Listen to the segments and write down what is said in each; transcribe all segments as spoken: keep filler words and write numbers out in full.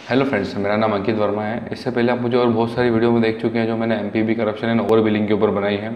Hello friends, मेरा नाम अंकित वर्मा है। इससे पहले आप मुझे और बहुत सारी वीडियो में देख चुके हैं जो मैंने MPB corruption and over billing के ऊपर बनाई है।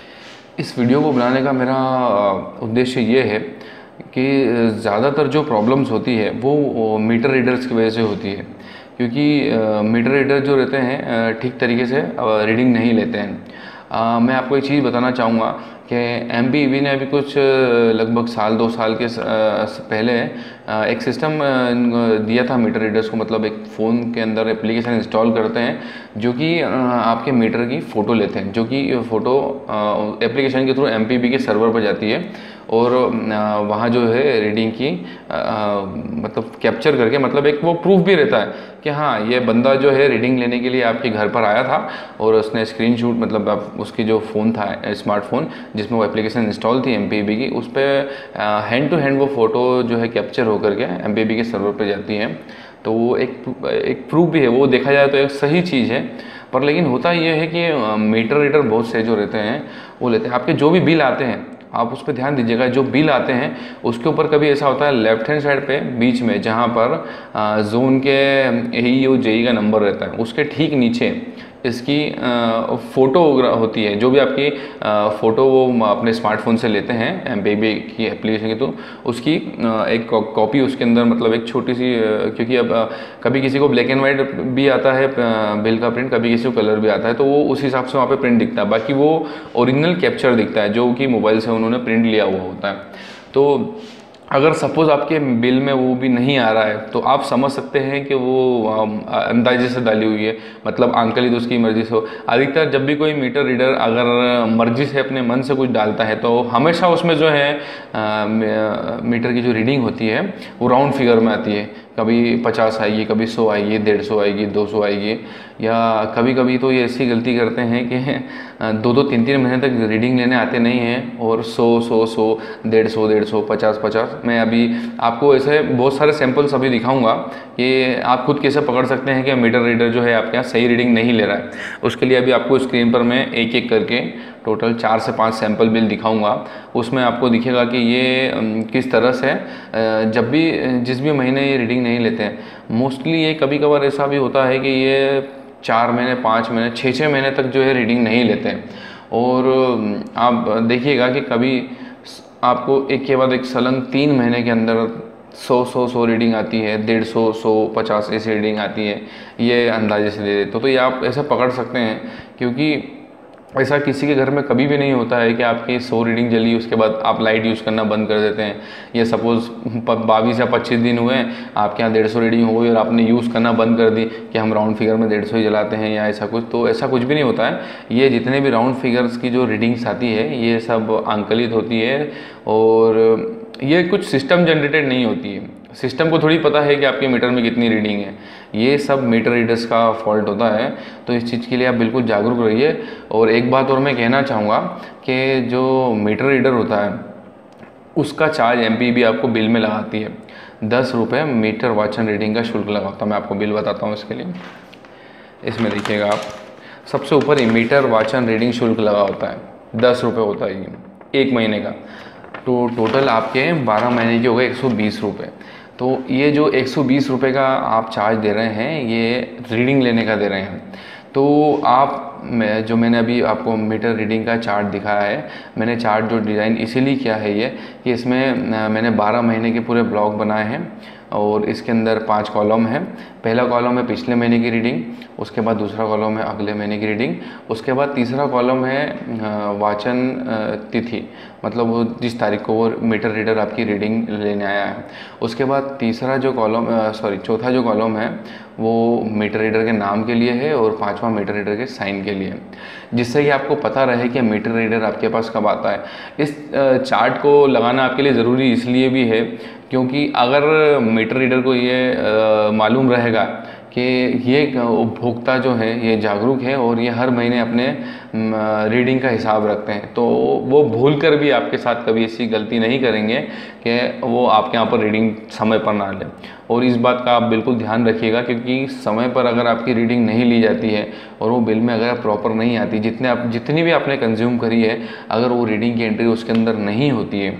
इस वीडियो को बनाने का मेरा अ, उद्देश्य ये है कि ज़्यादातर जो प्रॉब्लम्स होती है वो मीटर रीडर्स की वजह से होती है, क्योंकि मीटर रीडर जो रहते हैं अ, ठीक तरीके से रीडिंग नहीं लेते हैं। अ, मैं आपको एक चीज़ बताना चाहूँगा कि एमपीबी ने अभी कुछ अ, लगभग साल दो साल के स- अ, स- पहले अ, एक सिस्टम दिया था मीटर रीडर्स को। मतलब एक फ़ोन के अंदर एप्लीकेशन इंस्टॉल करते हैं जो कि अ, आपके मीटर की फ़ोटो लेते हैं, जो कि फ़ोटो एप्लीकेशन के थ्रू एमपीबी के सर्वर पर जाती है और अ, वहाँ जो है रीडिंग की अ, अ, मतलब कैप्चर करके, मतलब एक वो प्रूफ भी रहता है कि हाँ, ये बंदा जो है रीडिंग लेने के लिए आपके घर पर आया था और उसने स्क्रीनशॉट, मतलब आप उसकी जो फ़ोन था स्मार्टफोन जिसमें वो एप्लीकेशन इंस्टॉल थी एमपीबी की, उस पर हैंड टू हैंड वो फ़ोटो जो है कैप्चर होकर के एमपीबी के सर्वर पे जाती है। तो वो एक एक प्रूफ भी है, वो देखा जाए तो एक सही चीज़ है। पर लेकिन होता ये है कि मीटर रीडर बहुत से जो रहते हैं वो लेते हैं आपके जो भी बिल आते हैं। आप उस पर ध्यान दीजिएगा, जो बिल आते हैं उसके ऊपर कभी ऐसा होता है लेफ्ट हैंड साइड पे बीच में, जहाँ पर जोन के ए और जेई का नंबर रहता है, उसके ठीक नीचे इसकी फ़ोटो होती है। जो भी आपकी फ़ोटो वो अपने स्मार्टफोन से लेते हैं एमपीबी की एप्लीकेशन की, तो उसकी अ, एक कॉपी उसके अंदर, मतलब एक छोटी सी अ, क्योंकि अब अ, कभी किसी को ब्लैक एंड वाइट भी आता है बिल का प्रिंट, कभी किसी को कलर भी आता है, तो वो उस हिसाब से वहाँ पे प्रिंट दिखता है। बाकी वो ओरिजिनल कैप्चर दिखता है जो कि मोबाइल से उन्होंने प्रिंट लिया हुआ होता है। तो अगर सपोज़ आपके बिल में वो भी नहीं आ रहा है तो आप समझ सकते हैं कि वो अम, अंदाजे से डाली हुई है, मतलब अंकल ही तो उसकी मर्ज़ी से हो। अधिकतर जब भी कोई मीटर रीडर अगर मर्ज़ी से अपने मन से कुछ डालता है तो हमेशा उसमें जो है अ, मीटर की जो रीडिंग होती है वो राउंड फिगर में आती है। कभी पचास आएगी, कभी सौ आएगी, डेढ़ सौ आएगी, दो सौ आएगी, या कभी कभी तो ये ऐसी गलती करते हैं कि दो दो तीन तीन महीने तक रीडिंग लेने आते नहीं हैं और सौ सौ सौ डेढ़ सौ डेढ़ सौ पचास पचास। मैं अभी आपको ऐसे बहुत सारे सैंपल्स अभी दिखाऊंगा कि आप खुद कैसे पकड़ सकते हैं कि मीटर रीडर जो है आपके यहाँ सही रीडिंग नहीं ले रहा है। उसके लिए अभी आपको स्क्रीन पर मैं एक एक करके टोटल चार से पांच सैंपल बिल दिखाऊंगा। उसमें आपको दिखेगा कि ये अम, किस तरह से अ, जब भी जिस भी महीने ये रीडिंग नहीं लेते हैं, मोस्टली ये कभी कभार ऐसा भी होता है कि ये चार महीने पाँच महीने छः छः महीने तक जो है रीडिंग नहीं लेते हैं। और अम, आप देखिएगा कि कभी आपको एक के बाद एक सलंग तीन महीने के अंदर सौ सौ सौ रीडिंग आती है, डेढ़ सौ सौ पचास ऐसी रीडिंग आती है। ये अंदाजे से दे देते हो तो ये आप ऐसा पकड़ सकते हैं, क्योंकि ऐसा किसी के घर में कभी भी नहीं होता है कि आपकी सौ रीडिंग जली उसके बाद आप लाइट यूज़ करना बंद कर देते हैं। ये सपोज़ बाईस या पच्चीस दिन हुए आपके यहाँ डेढ़ सौ रीडिंग हो गई और आपने यूज़ करना बंद कर दी कि हम राउंड फिगर में डेढ़ सौ ही जलाते हैं या ऐसा कुछ, तो ऐसा कुछ भी नहीं होता है। ये जितने भी राउंड फिगर्स की जो रीडिंग्स आती है ये सब आंकलित होती है और ये कुछ सिस्टम जनरेटेड नहीं होती है। सिस्टम को थोड़ी पता है कि आपके मीटर में कितनी रीडिंग है, ये सब मीटर रीडर्स का फॉल्ट होता है। तो इस चीज़ के लिए आप बिल्कुल जागरूक रहिए। और एक बात और मैं कहना चाहूँगा कि जो मीटर रीडर होता है उसका चार्ज एमपीबी आपको बिल में लगाती है। दस रुपये मीटर वाचन रीडिंग का शुल्क लगा होता है। मैं आपको बिल बताता हूँ इसके लिए। इसमें देखिएगा आप, सबसे ऊपर ही मीटर वाचन रीडिंग शुल्क लगा होता है, दस रुपये होता है ये एक महीने का। तो टोटल आपके बारह महीने के हो गए एक सौ बीस रुपये। तो ये जो एक सौ बीस रुपये का आप चार्ज दे रहे हैं ये रीडिंग लेने का दे रहे हैं। तो आप मैं जो मैंने अभी आपको मीटर रीडिंग का चार्ट दिखाया है, मैंने चार्ट जो डिज़ाइन इसीलिए किया है ये कि इसमें अ, मैंने बारह महीने के पूरे ब्लॉक बनाए हैं और इसके अंदर पांच कॉलम है। पहला कॉलम है पिछले महीने की रीडिंग, उसके बाद दूसरा कॉलम है अगले महीने की रीडिंग, उसके बाद तीसरा कॉलम है अ, वाचन अ, तिथि, मतलब वो जिस तारीख को वो मीटर रीडर आपकी रीडिंग लेने आया है। उसके बाद तीसरा जो कॉलम सॉरी चौथा जो कॉलम है वो मीटर रीडर के नाम के लिए है और पांचवा मीटर रीडर के साइन के लिए, जिससे कि आपको पता रहे कि मीटर रीडर आपके पास कब आता है। इस चार्ट को लगाना आपके लिए ज़रूरी इसलिए भी है क्योंकि अगर मीटर रीडर को ये मालूम रहेगा कि ये उपभोक्ता जो है ये जागरूक है और ये हर महीने अपने रीडिंग का हिसाब रखते हैं, तो वो भूल कर भी आपके साथ कभी ऐसी गलती नहीं करेंगे कि वो आपके यहाँ पर रीडिंग समय पर ना लें। और इस बात का आप बिल्कुल ध्यान रखिएगा, क्योंकि समय पर अगर आपकी रीडिंग नहीं ली जाती है और वो बिल में अगर प्रॉपर नहीं आती, जितने आप जितनी भी आपने कंज्यूम करी है, अगर वो रीडिंग की एंट्री उसके अंदर नहीं होती है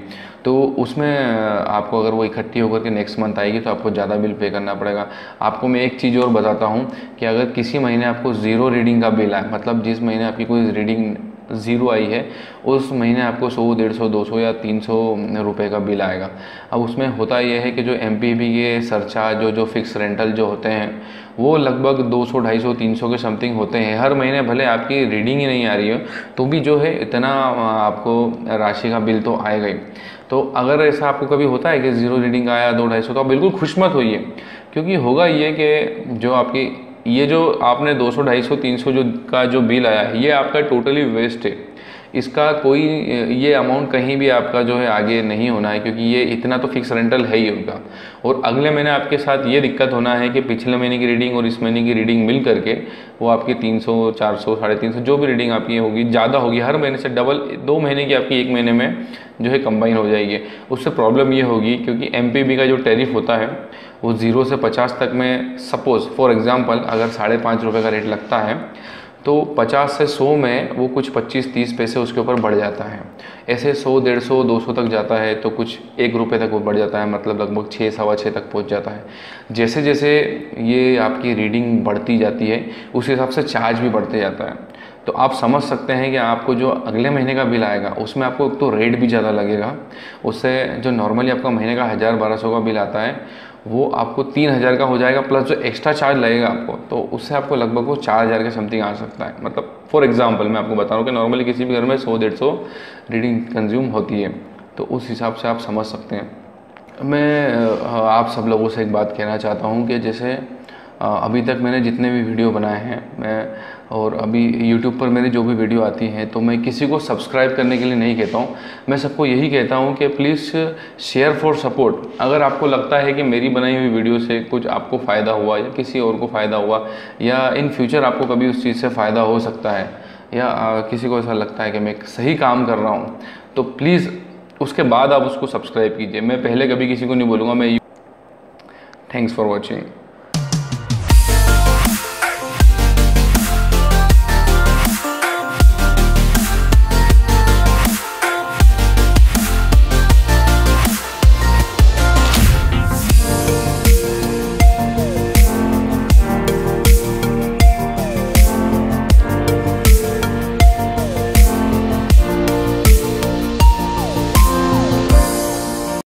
तो उसमें आपको अगर वो इकट्ठी होकर के नेक्स्ट मंथ आएगी तो आपको ज़्यादा बिल पे करना पड़ेगा। आपको मैं एक चीज़ और बताता हूँ कि अगर किसी महीने आपको ज़ीरो रीडिंग का बिल आए, मतलब जिस महीने आपकी कोई रीडिंग ज़ीरो आई है उस महीने आपको सौ डेढ़ सौ दो सौ या तीन सौ रुपये का बिल आएगा। अब उसमें होता यह है कि जो एम पी बी के सरचार्ज जो जो फिक्स रेंटल जो होते हैं वो लगभग दो सौ ढाई सौ तीन सौ के समथिंग होते हैं हर महीने। भले आपकी रीडिंग ही नहीं आ रही है तो भी जो है इतना आपको राशि का बिल तो आएगा ही। तो अगर ऐसा आपको कभी होता है कि ज़ीरो रीडिंग आया दो ढाई सौ, तो आप बिल्कुल खुश मत होइए, क्योंकि होगा ये कि जो आपकी ये जो आपने दो सौ ढाई सौ तीन सौ जो का जो बिल आया है ये आपका टोटली वेस्ट है। इसका कोई ये अमाउंट कहीं भी आपका जो है आगे नहीं होना है, क्योंकि ये इतना तो फिक्स रेंटल है ही होगा। और अगले महीने आपके साथ ये दिक्कत होना है कि पिछले महीने की रीडिंग और इस महीने की रीडिंग मिल करके वो आपकी तीन सौ चार सौ साढ़े तीन सौ जो भी रीडिंग आपकी होगी ज़्यादा होगी, हर महीने से डबल दो महीने की आपकी एक महीने में जो है कंबाइन हो जाएगी। उससे प्रॉब्लम ये होगी क्योंकि एम पी बी का जो टैरिफ होता है वो ज़ीरो से पचास तक में, सपोज़ फॉर एग्ज़ाम्पल अगर साढ़े पाँच रुपये का रेट लगता है तो पचास से सौ में वो कुछ पच्चीस तीस पैसे उसके ऊपर बढ़ जाता है। ऐसे सौ डेढ़ सौ दो सौ तक जाता है तो कुछ एक रुपये तक वो बढ़ जाता है, मतलब लगभग छः सवा छः तक पहुंच जाता है। जैसे जैसे ये आपकी रीडिंग बढ़ती जाती है उस हिसाब से चार्ज भी बढ़ते जाता है। तो आप समझ सकते हैं कि आपको जो अगले महीने का बिल आएगा उसमें आपको तो रेट भी ज़्यादा लगेगा। उससे जो नॉर्मली आपका महीने का हज़ार बारह सौ का बिल आता है वो आपको तीन हज़ार का हो जाएगा, प्लस जो एक्स्ट्रा चार्ज लगेगा आपको तो उससे आपको लगभग वो चार हज़ार के समथिंग आ सकता है। मतलब फॉर एग्जांपल मैं आपको बता रहा हूँ कि नॉर्मली किसी भी घर में सौ डेढ़ सौ रीडिंग कंज्यूम होती है, तो उस हिसाब से आप समझ सकते हैं। मैं आप सब लोगों से एक बात कहना चाहता हूँ कि जैसे अभी तक मैंने जितने भी वीडियो बनाए हैं मैं, और अभी यूट्यूब पर मेरी जो भी वीडियो आती हैं तो मैं किसी को सब्सक्राइब करने के लिए नहीं कहता हूँ। मैं सबको यही कहता हूँ कि प्लीज़ शेयर फॉर सपोर्ट। अगर आपको लगता है कि मेरी बनाई हुई वीडियो से कुछ आपको फ़ायदा हुआ या किसी और को फ़ायदा हुआ या इन फ्यूचर आपको कभी उस चीज़ से फ़ायदा हो सकता है या किसी को ऐसा लगता है कि मैं सही काम कर रहा हूँ, तो प्लीज़ उसके बाद आप उसको सब्सक्राइब कीजिए। मैं पहले कभी किसी को नहीं बोलूँगा मैं। Thanks for watching.